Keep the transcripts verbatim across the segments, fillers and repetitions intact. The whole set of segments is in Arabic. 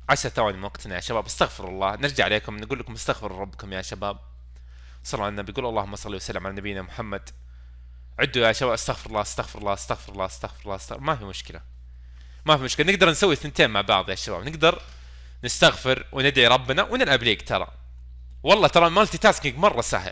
عسى توني مقتنع يا شباب. استغفر الله، نرجع عليكم نقول لكم استغفروا ربكم يا شباب. صلوا على النبي، قولوا اللهم صل وسلم على نبينا محمد. عدوا يا شباب، استغفر الله استغفر الله استغفر الله استغفر الله استغفر. ما في مشكلة، ما في مشكلة، نقدر نسوي ثنتين مع بعض يا شباب. نقدر نستغفر وندعي ربنا ونلعب ليك. ترى والله ترى المالتي تاسكينج مرة سهل.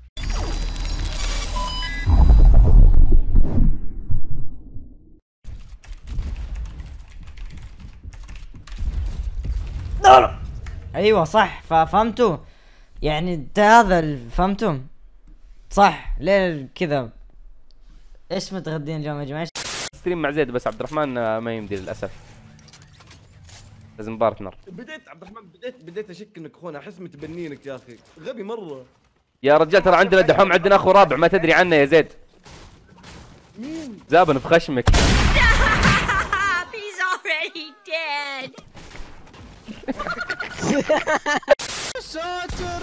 ايوه صح، فهمتوا يعني ده هذا فهمتم صح؟ ليه كذا؟ ايش متغدين اليوم يا جماعه؟ ستريم مع زيد بس عبد الرحمن ما يمدي للاسف، لازم بارتنر. بديت عبد الرحمن بديت بديت اشك انك اخونا، احس متبنينك يا اخي، غبي مره يا رجال. ترى عندنا دحوم، عندنا اخو رابع ما تدري عنه يا زيد. مين؟ زابن في خشمك. He's already dead. يا ساتر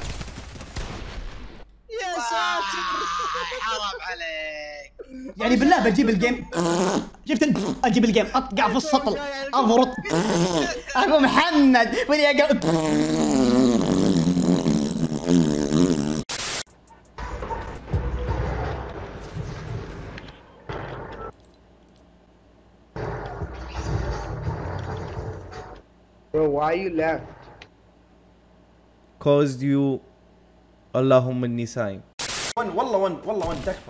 يا ساتر، حرام عليك. يعني بالله بجيب الجيم. شفت انت؟ اجيب الجيم اطقع في السطل افرط ابو محمد ولي اقعد. Bro, why you left? caused you. اللهم اني سايم. ون والله ون والله ون تكفى.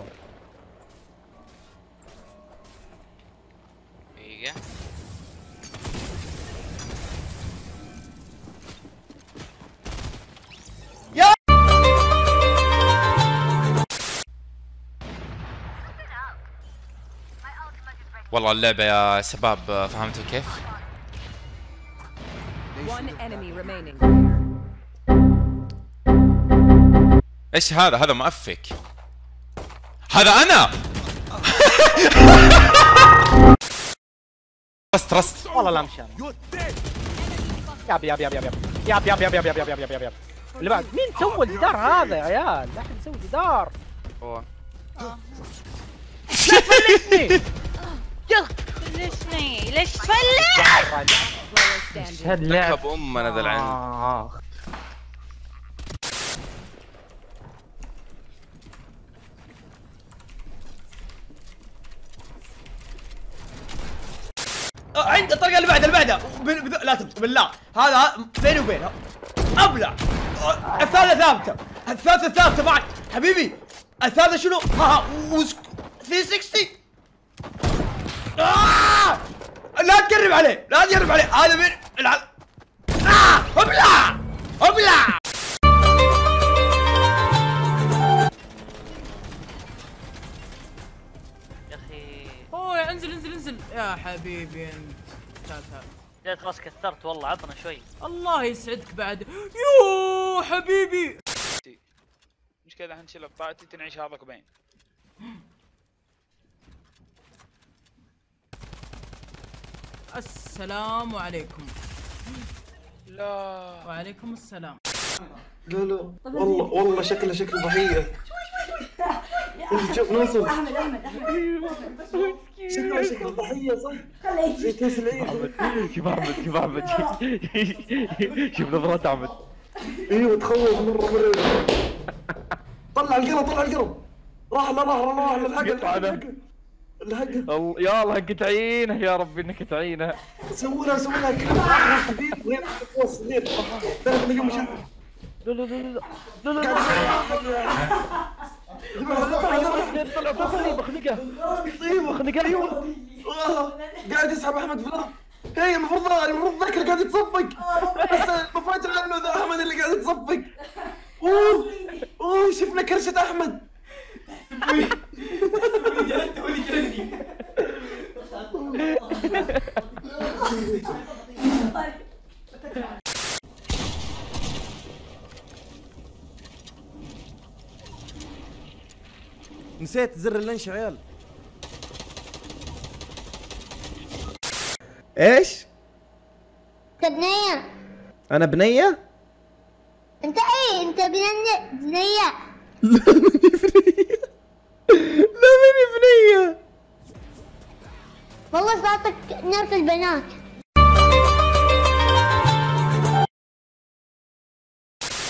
دقيقة. يا والله اللعبة يا شباب فهمتوا كيف؟ ايش هذا؟ هذا مؤفك. هذا انا. ترست ترست والله لا مشان. ياب ياب ياب ياب ياب ياب ياب ياب ياب ياب ياب ياب ياب ياب. اللي بعد مين سوى الجدار هذا يا عيال؟ لا احد يسوي جدار. هو لا تفلسني. يلا فلشني، ليش تفلش؟ ايش هاللعب؟ تكب امنا ذا العلم. عند الطريقه اللي بعدها اللي بعدها بذ... لا تب... بالله هذا بيني وبينه ابلع. الثالثه ثابته، الثالثه ثابته معك حبيبي. الثالثه شنو؟ ها ها وس... ثلاثمية وستين. آه! لا تقرب عليه، لا تقرب عليه، هذا من الع... آه! ابلع ابلع. اوه انزل انزل انزل يا حبيبي انت. تعال تعال. جد خلاص كثرت والله، عطنا شوي. الله يسعدك بعد. يو حبيبي. مش كذا حنشيل بطاقتي تنعيش هذاك وبين. السلام عليكم. لا وعليكم السلام. لا لا والله والله شكله شكل ضحيه. شوف نوصل. احمد احمد احمد شكله شكل ضحيه صح؟ زي كاس العيد. شوف احمد شوف احمد شوف نظرات احمد. ايوه تخوف مره مره. طلع القلم طلع القلم. راح لا راح راح للحق الحق الحق. يا الله انك تعينه يا ربي انك تعينه. سووا لها سووا لها كلمه احمر كبير وين القوس صغير. ثلاث مليون مش لا لا لا لا لا لا طلع فوق بخنقه. ايوه بخنقه. ايوه قاعد يسحب احمد في الارض. هي المفروض المفروض ذاك اللي قاعد يتصفق، بس المفاجأة عنه ذا احمد اللي قاعد يتصفق. اوه اوه شفنا كرشة احمد. جلدت ولي جلدني. نسيت زر اللنش يا عيال. ايش؟ انت بنية. انا بنية؟ انت ايه؟ انت بنية بنية. لا ماني بنية. لا ماني بنية. والله صوتك نفس البنات.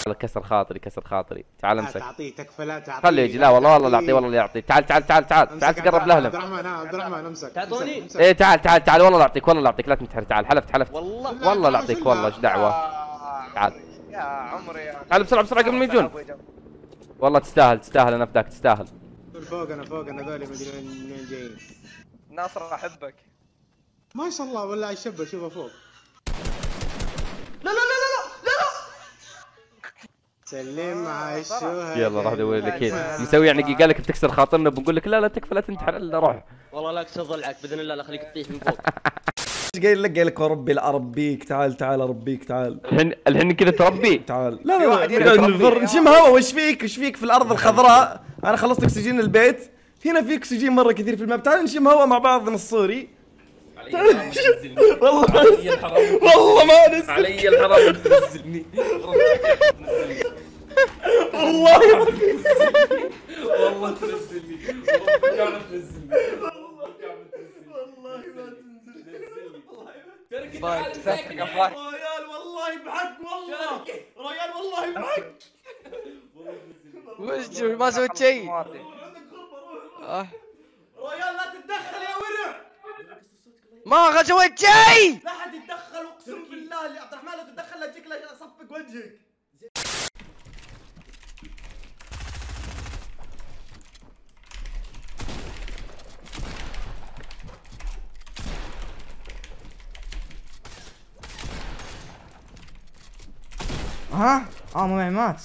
كسر خاطري كسر خاطري. تعال امسك. تعطيه تكفى لا تعطيه. خليه يجي. لا والله والله لا اعطيه والله لا اعطيه. تعال تعال تعال تعال تعال تقرب لاهلم. عبد الرحمن عبد الرحمن امسك. تعطوني؟ ايه تعال تعال تعال والله لا اعطيك والله لا اعطيك لا تنتحر. تعال حلفت حلفت. والله والله لا اعطيك والله ايش دعوه. تعال يا عمري يا تعال بسرعه بسرعه قبل ما يجون. والله تستاهل تستاهل انا فداك تستاهل. فوق انا فوق انا ذولي مدري وين جايين. ناصر احبك. ما شاء الله والله الشبه شوفه فوق. لا لا لا لا لا لا سلم على الشهداء. يلا راح ادور لك هنا مسوي يعني قال لك بتكسر خاطرنا بنقول لك لا لا تكفى لا تنتحر الا روح. والله لا اكسر ضلعك باذن الله لا اخليك تطيح من فوق. ايش قايل لك؟ قايل لك وربي لا اربيك. تعال تعال اربيك تعال. الحين الحين كذا تربي. تعال. لا لا لا نشم هوا. وش فيك وش فيك في الارض الخضراء؟ انا خلصت اكسجين البيت. هنا في اكسجين مره كثير في الماب. تعال نشم هوا مع بعض نصوري. والله والله ما نزل علي الحرام تنزلني. والله والله تنزلني والله تنزلني والله والله ما تنزل. رويال والله بحق والله رويال والله بحق. وش ما سويت شيء. رويال لا تتدخل يا ورع. ما سويت شيء. لا حد يتدخل اقسم بالله. اللي عبد الرحمن لا تتدخل لا تجيك لا اصفق وجهك. ها؟ اه مو معي مات.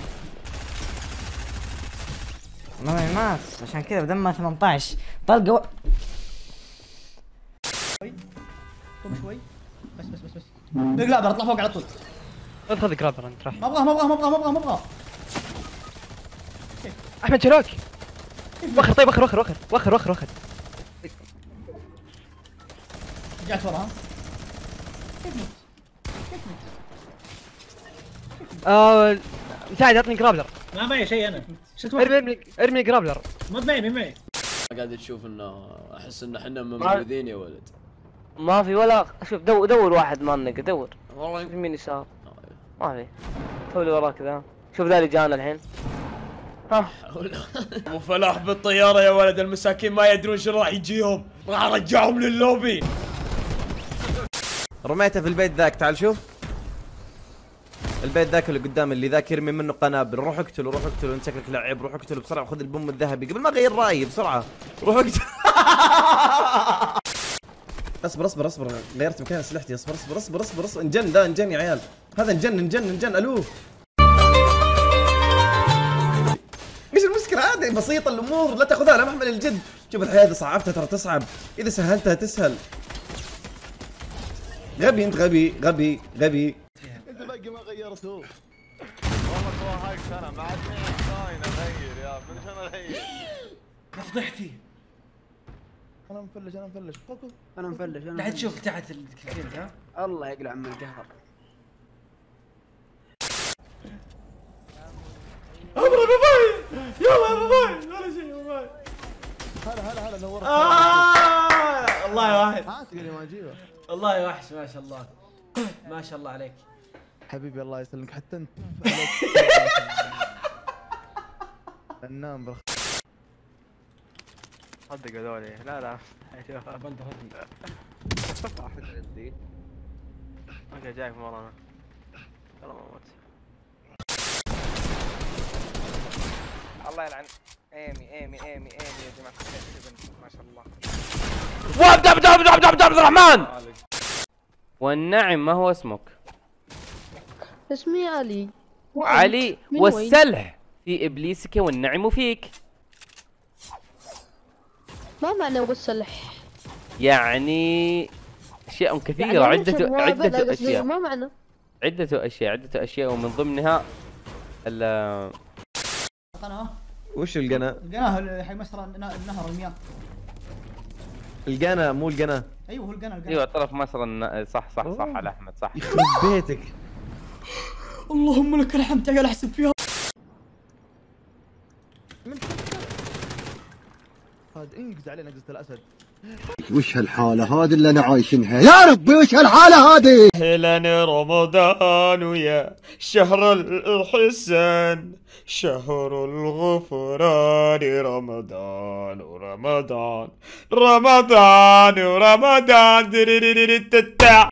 ما معي مات عشان كذا بدمها ثمانية عشر طلقة و... قوم شوي بس بس بس بس. لا اطلع فوق على طول. خذ جرابر انت راح. ما ابغاه ما ابغاه ما ابغاه ما ابغاه ما ابغاه. احمد شراك. وخر طيب وخر وخر وخر وخر وخر وخر. رجعت وراها. كيف مت؟ كيف مت؟ آه مساعد اعطني جرابلر. ما معي شيء انا. ارمي ارمي ارمي جرابلر. ما معي ما معي. قاعد تشوف انه احس ان احنا ممرضين يا ولد. ما في ولا شوف دور دور واحد ما نلقى دور. والله يمين يسار. ما في. تو اللي وراك ذا. شوف ذا اللي جانا الحين. ها. مو فلاح بالطيارة يا ولد. المساكين ما يدرون شو راح يجيهم. راح ارجعهم لللوبي. رميته في البيت ذاك. تعال شوف البيت ذاك اللي قدام اللي ذاك يرمي منه قنابل. روح اقتله روح اقتله. انت شكلك لعيب. روح اقتله بسرعه. خذ البوم الذهبي قبل ما اغير رايي بسرعه. روح اقتله. اصبر اصبر اصبر غيرت مكان اسلحتي. اصبر اصبر اصبر اصبر اصبر انجن ذا انجن يا عيال. هذا انجن انجن انجن. الو ايش المشكله؟ عادي بسيطه الامور لا تاخذها على محمل الجد. شوف الحياه اذا صعبتها ترى تصعب. اذا سهلتها تسهل. غبي انت غبي غبي غبي. انت باقي ما غيرته. والله تو هاي سنه ما عاد معي اغير يا من شنو اغير. يا فضحتي. انا مفلش انا مفلش فوقه. انا مفلش انا. لا تشوف تحت الكلين ها. الله يقلع من القهر. ابرا باباي يلا يا باباي ولا شيء يا باباي. هلا هلا هلا نورت. آه والله واحد. عاتقني ما اجيبه. والله وحش ما شاء الله. ما شاء الله عليك. حبيبي الله يسلمك حتى انت. فنان بالخ. صدق هذولي. لا لا بنده هدي. واحد عندي. اوكي جايك من ورانا. والله ما موت. الله يلعن ايمي ايمي ايمي ايمي يا جماعه ما شاء الله. وابدا ابدا ابدا ابدا ابدا عبد الرحمن. والنعم ما هو اسمك؟ اسمي علي. علي والسلح في ابليسك والنعم فيك. ما معنى والسلح؟ يعني اشياء كثيره. يعني عده عده اشياء. ما معنى؟ عده اشياء عده اشياء ومن ضمنها ال قناه. وش القناه؟ القناه حق مسرى النهر المياه. القناه مو القناه. ايوه هو القناه القناه. ايوه طرف مصر الن... صح صح صح على احمد صح. يخرب بيتك. اللهم لك الحمد. تعال احسب فيها. الاسد انقز علينا قزة الاسد. وش هالحالة هذه اللي انا عايشينها يا ربي؟ وش هالحالة هذه؟ اهلا رمضان ويا شهر الحسن شهر الغفران رمضان ورمضان رمضان ورمضان